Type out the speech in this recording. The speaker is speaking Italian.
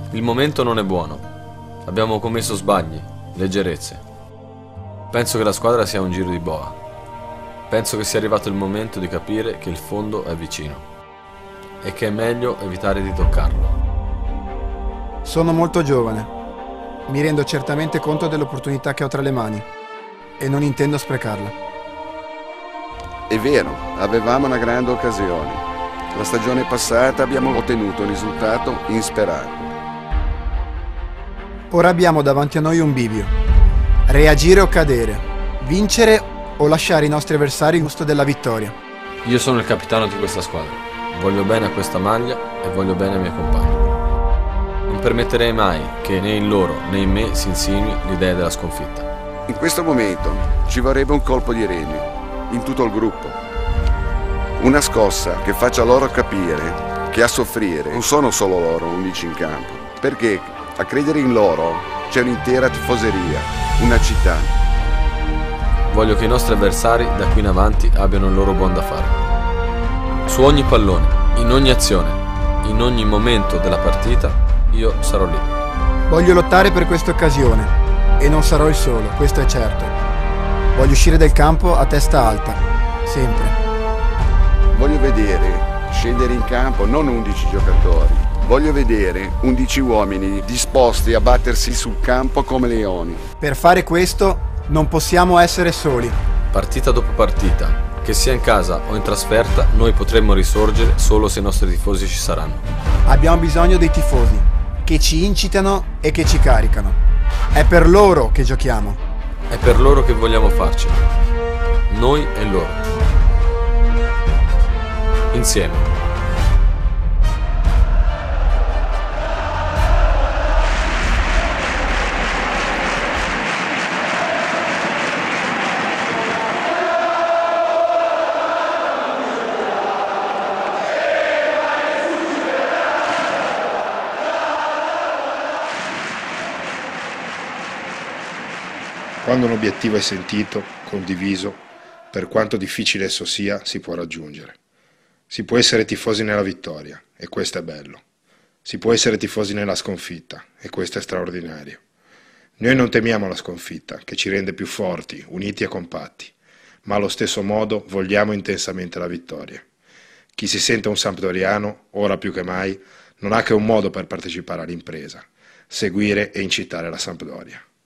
Il momento non è buono. Abbiamo commesso sbagli, leggerezze. Penso che la squadra sia un giro di boa. Penso che sia arrivato il momento di capire che il fondo è vicino e che è meglio evitare di toccarlo. Sono molto giovane. Mi rendo certamente conto dell'opportunità che ho tra le mani e non intendo sprecarla. È vero, avevamo una grande occasione. La stagione passata abbiamo ottenuto un risultato insperato. Ora abbiamo davanti a noi un bivio. Reagire o cadere. Vincere o lasciare i nostri avversari il gusto della vittoria. Io sono il capitano di questa squadra. Voglio bene a questa maglia e voglio bene ai miei compagni. Non permetterei mai che né in loro né in me si insinui l'idea della sconfitta. In questo momento ci vorrebbe un colpo di reni in tutto il gruppo. Una scossa che faccia loro capire che a soffrire non sono solo loro 11 in campo, perché a credere in loro c'è un'intera tifoseria, una città. Voglio che i nostri avversari da qui in avanti abbiano il loro buon da fare. Su ogni pallone, in ogni azione, in ogni momento della partita, io sarò lì. Voglio lottare per questa occasione e non sarò il solo, questo è certo. Voglio uscire del campo a testa alta, sempre. Voglio vedere scendere in campo non 11 giocatori, voglio vedere 11 uomini disposti a battersi sul campo come leoni. Per fare questo non possiamo essere soli. Partita dopo partita, che sia in casa o in trasferta, noi potremmo risorgere solo se i nostri tifosi ci saranno. Abbiamo bisogno dei tifosi, che ci incitano e che ci caricano. È per loro che giochiamo. È per loro che vogliamo farcela. Noi e loro. Insieme. Quando un obiettivo è sentito, condiviso, per quanto difficile esso sia, si può raggiungere. Si può essere tifosi nella vittoria, e questo è bello. Si può essere tifosi nella sconfitta, e questo è straordinario. Noi non temiamo la sconfitta, che ci rende più forti, uniti e compatti, ma allo stesso modo vogliamo intensamente la vittoria. Chi si sente un sampdoriano, ora più che mai, non ha che un modo per partecipare all'impresa: seguire e incitare la Sampdoria.